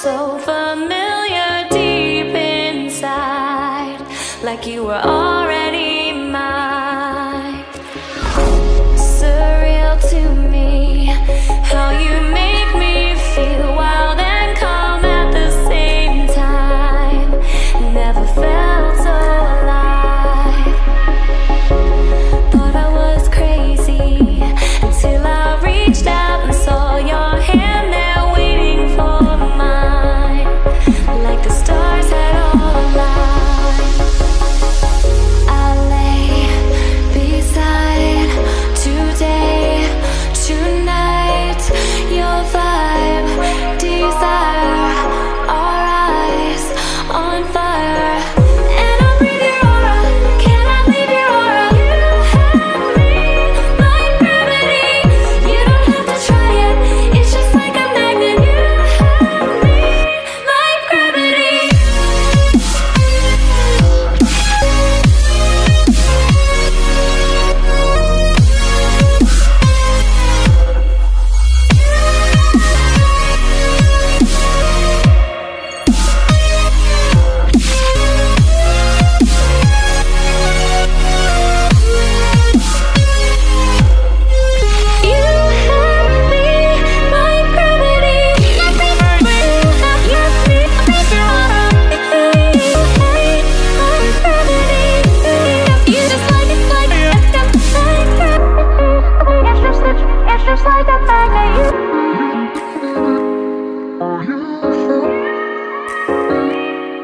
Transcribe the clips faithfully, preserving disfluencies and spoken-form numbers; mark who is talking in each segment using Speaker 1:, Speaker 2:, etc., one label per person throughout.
Speaker 1: so familiar deep inside, like you were already mine. Surreal to me, how you make me feel wild and calm at the same time. Never felt so alive. Thought I was crazy until I reached out and saw your hand there waiting for mine, like the stars had all aligned. I lay beside today, tonight, your vibe, desire, our eyes on fire. And I breathe your aura, can I leave your aura? You have me like gravity. You don't have to try it, it's just like a magnet. You have me like gravity.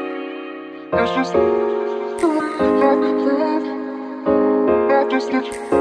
Speaker 2: It's just, I just let you